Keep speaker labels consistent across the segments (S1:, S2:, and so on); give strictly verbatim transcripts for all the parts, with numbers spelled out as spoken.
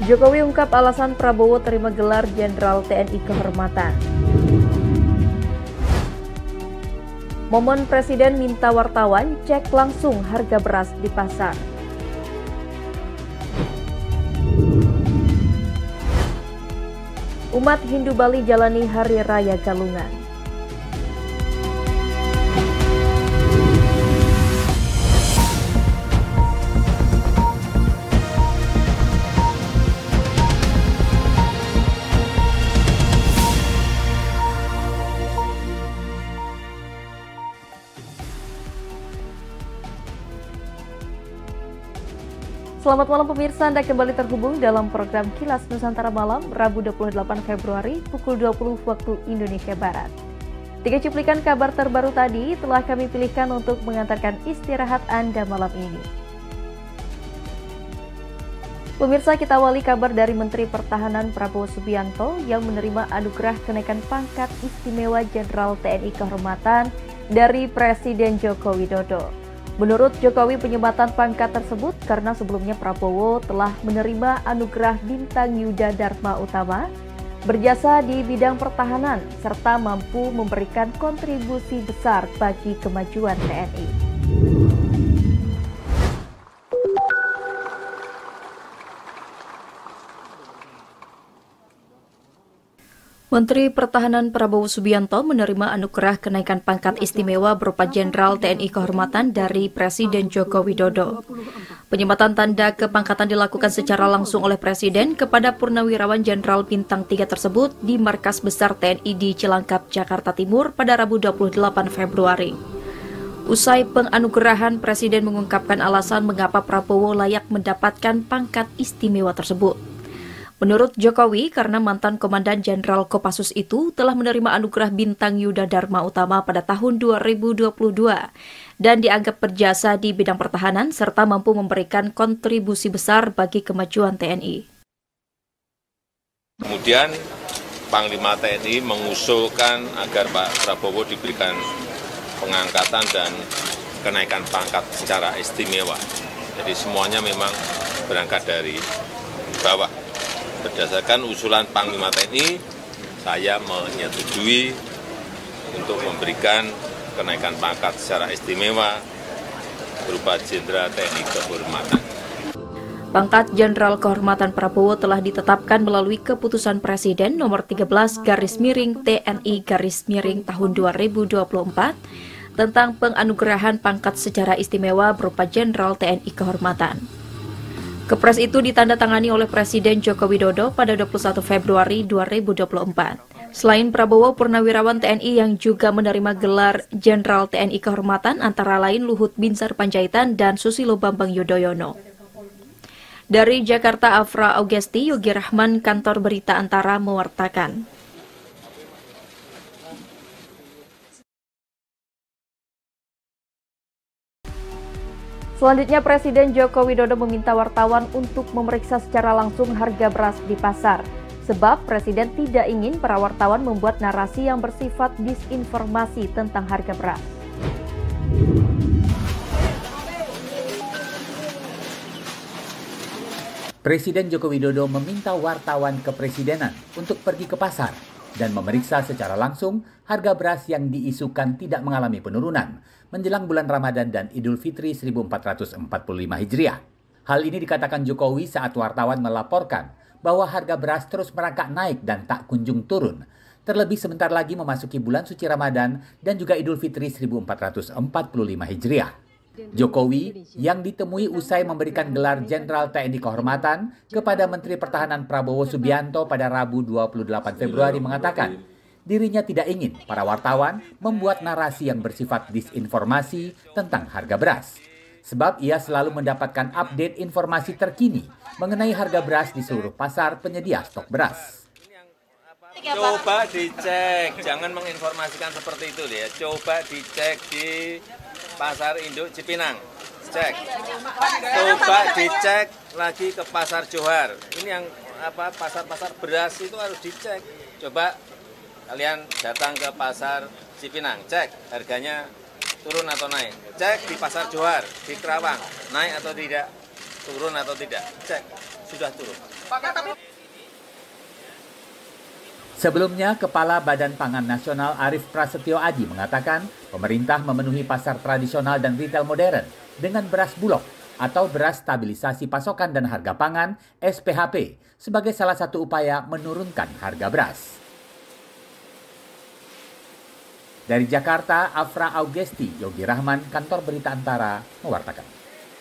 S1: Jokowi ungkap alasan Prabowo terima gelar Jenderal T N I Kehormatan. Momen Presiden minta wartawan cek langsung harga beras di pasar. Umat Hindu Bali jalani Hari Raya Galungan. Selamat malam pemirsa, Anda kembali terhubung dalam program Kilas Nusantara Malam, Rabu dua puluh delapan Februari pukul dua puluh waktu Indonesia Barat. Tiga cuplikan kabar terbaru tadi telah kami pilihkan untuk mengantarkan istirahat Anda malam ini. Pemirsa, kita awali kabar dari Menteri Pertahanan Prabowo Subianto yang menerima anugerah kenaikan pangkat istimewa Jenderal T N I Kehormatan dari Presiden Joko Widodo. Menurut Jokowi, penyematan pangkat tersebut karena sebelumnya Prabowo telah menerima anugerah Bintang Yuda Dharma Utama, berjasa di bidang pertahanan, serta mampu memberikan kontribusi besar bagi kemajuan T N I. Menteri Pertahanan Prabowo Subianto menerima anugerah kenaikan pangkat istimewa berupa Jenderal T N I Kehormatan dari Presiden Joko Widodo. Penyematan tanda kepangkatan dilakukan secara langsung oleh Presiden kepada Purnawirawan Jenderal Bintang tiga tersebut di Markas Besar T N I di Cilangkap, Jakarta Timur pada Rabu dua puluh delapan Februari. Usai penganugerahan, Presiden mengungkapkan alasan mengapa Prabowo layak mendapatkan pangkat istimewa tersebut. Menurut Jokowi, karena mantan Komandan Jenderal Kopassus itu telah menerima anugerah Bintang Yuda Dharma Utama pada tahun dua ribu dua puluh dua dan dianggap berjasa di bidang pertahanan serta mampu memberikan kontribusi besar bagi kemajuan T N I.
S2: Kemudian Panglima T N I mengusulkan agar Pak Prabowo diberikan pengangkatan dan kenaikan pangkat secara istimewa. Jadi semuanya memang berangkat dari bawah. Berdasarkan usulan Panglima T N I, saya menyetujui untuk memberikan kenaikan pangkat secara istimewa berupa Jenderal T N I Kehormatan.
S1: Pangkat Jenderal Kehormatan Prabowo telah ditetapkan melalui keputusan Presiden nomor tiga belas garis miring T N I garis miring tahun dua ribu dua puluh empat tentang penganugerahan pangkat secara istimewa berupa Jenderal T N I Kehormatan. Kepres itu ditandatangani oleh Presiden Joko Widodo pada dua puluh satu Februari dua ribu dua puluh empat. Selain Prabowo, Purnawirawan T N I yang juga menerima gelar Jenderal T N I Kehormatan antara lain Luhut Binsar Panjaitan dan Susilo Bambang Yudhoyono. Dari Jakarta, Afra Augesti, Yogi Rahman, Kantor Berita Antara mewartakan. Selanjutnya, Presiden Joko Widodo meminta wartawan untuk memeriksa secara langsung harga beras di pasar. Sebab Presiden tidak ingin para wartawan membuat narasi yang bersifat disinformasi tentang harga beras.
S3: Presiden Joko Widodo meminta wartawan kepresidenan untuk pergi ke pasar dan memeriksa secara langsung harga beras yang diisukan tidak mengalami penurunan menjelang bulan Ramadan dan Idul Fitri seribu empat ratus empat puluh lima Hijriah. Hal ini dikatakan Jokowi saat wartawan melaporkan bahwa harga beras terus merangkak naik dan tak kunjung turun. Terlebih sebentar lagi memasuki bulan suci Ramadan dan juga Idul Fitri seribu empat ratus empat puluh lima Hijriah. Jokowi yang ditemui usai memberikan gelar Jenderal T N I Kehormatan kepada Menteri Pertahanan Prabowo Subianto pada Rabu dua puluh delapan Februari mengatakan, dirinya tidak ingin para wartawan membuat narasi yang bersifat disinformasi tentang harga beras. Sebab ia selalu mendapatkan update informasi terkini mengenai harga beras di seluruh pasar penyedia stok beras.
S2: Coba dicek, jangan menginformasikan seperti itu ya. Coba dicek di Pasar Induk Cipinang, cek. Coba dicek lagi ke Pasar Johar. Ini yang apa pasar-pasar beras itu harus dicek. Coba kalian datang ke Pasar Cipinang, cek harganya turun atau naik. Cek di Pasar Johar, di Kerawang, naik atau tidak, turun atau tidak, cek. Sudah turun,
S3: Sebelumnya, Kepala Badan Pangan Nasional Arief Prasetyo Adi mengatakan pemerintah memenuhi pasar tradisional dan retail modern dengan beras bulog atau beras stabilisasi pasokan dan harga pangan S P H P sebagai salah satu upaya menurunkan harga beras. Dari Jakarta, Afra Augesti, Yogi Rahman, Kantor Berita Antara, mewartakan.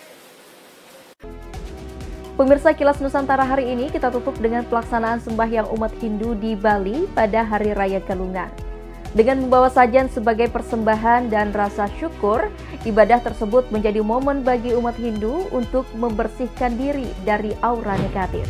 S1: Pemirsa Kilas Nusantara hari ini kita tutup dengan pelaksanaan sembahyang umat Hindu di Bali pada Hari Raya Galungan. Dengan membawa sajian sebagai persembahan dan rasa syukur, ibadah tersebut menjadi momen bagi umat Hindu untuk membersihkan diri dari aura negatif.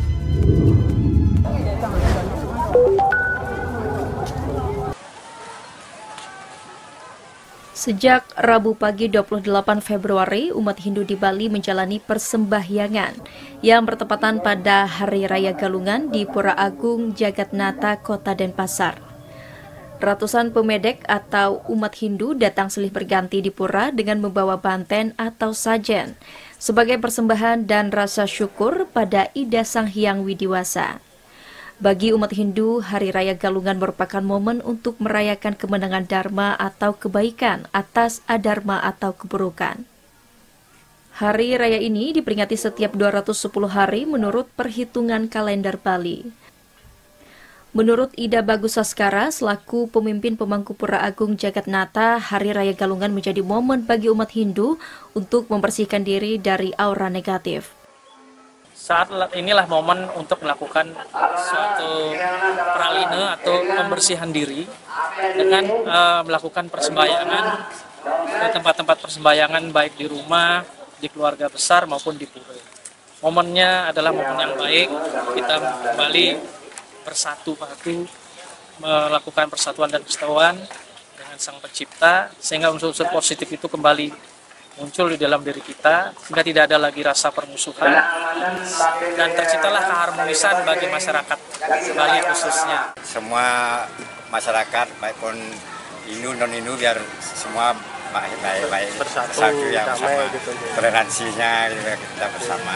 S1: Sejak Rabu pagi dua puluh delapan Februari, umat Hindu di Bali menjalani persembahyangan yang bertepatan pada Hari Raya Galungan di Pura Agung Jagatnata, Kota Denpasar. Ratusan pemedek atau umat Hindu datang silih berganti di pura dengan membawa banten atau sajen sebagai persembahan dan rasa syukur pada Ida Sang Hyang Widiwasa. Bagi umat Hindu, Hari Raya Galungan merupakan momen untuk merayakan kemenangan dharma atau kebaikan atas adharma atau keburukan. Hari Raya ini diperingati setiap dua ratus sepuluh hari menurut perhitungan kalender Bali. Menurut Ida Bagus Saskara, selaku pemimpin pemangku Pura Agung Jagatnata, Hari Raya Galungan menjadi momen bagi umat Hindu untuk membersihkan diri dari aura negatif.
S4: Saat inilah momen untuk melakukan suatu praline atau pembersihan diri dengan uh, melakukan persembahyangan ke tempat-tempat persembahyangan baik di rumah, di keluarga besar maupun di pura. Momennya adalah momen yang baik, kita kembali bersatu padu, melakukan persatuan dan kesatuan dengan Sang Pencipta, sehingga unsur-unsur positif itu kembali muncul di dalam diri kita, sehingga tidak ada lagi rasa permusuhan, dan terciptalah keharmonisan bagi masyarakat Bali khususnya.
S5: Semua masyarakat, baik pun Hindu non Hindu, biar semua baik-baik baik, bersatu, bersatu yang damai, sama gitu, toleransinya kita bersama.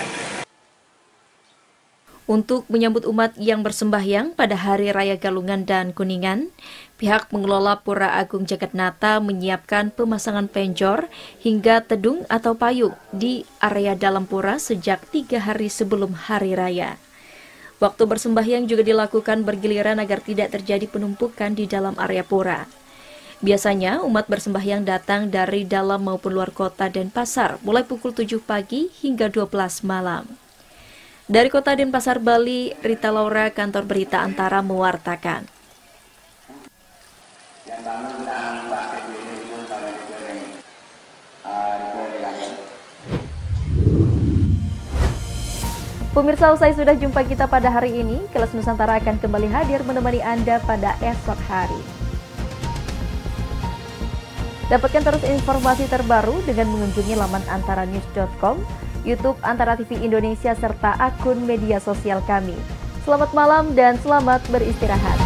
S1: Untuk menyambut umat yang bersembahyang pada Hari Raya Galungan dan Kuningan, pihak pengelola Pura Agung Jagatnata menyiapkan pemasangan penjor hingga tedung atau payung di area dalam pura sejak tiga hari sebelum Hari Raya. Waktu bersembahyang juga dilakukan bergiliran agar tidak terjadi penumpukan di dalam area pura. Biasanya umat bersembahyang datang dari dalam maupun luar kota Denpasar mulai pukul tujuh pagi hingga dua belas malam. Dari Kota Denpasar, Bali, Rita Laura, Kantor Berita Antara mewartakan. Pemirsa, usai sudah jumpa kita pada hari ini, Kilas Nusantara akan kembali hadir menemani Anda pada esok hari. Dapatkan terus informasi terbaru dengan mengunjungi laman antara news dot com, YouTube Antara T V Indonesia, serta akun media sosial kami. Selamat malam dan selamat beristirahat.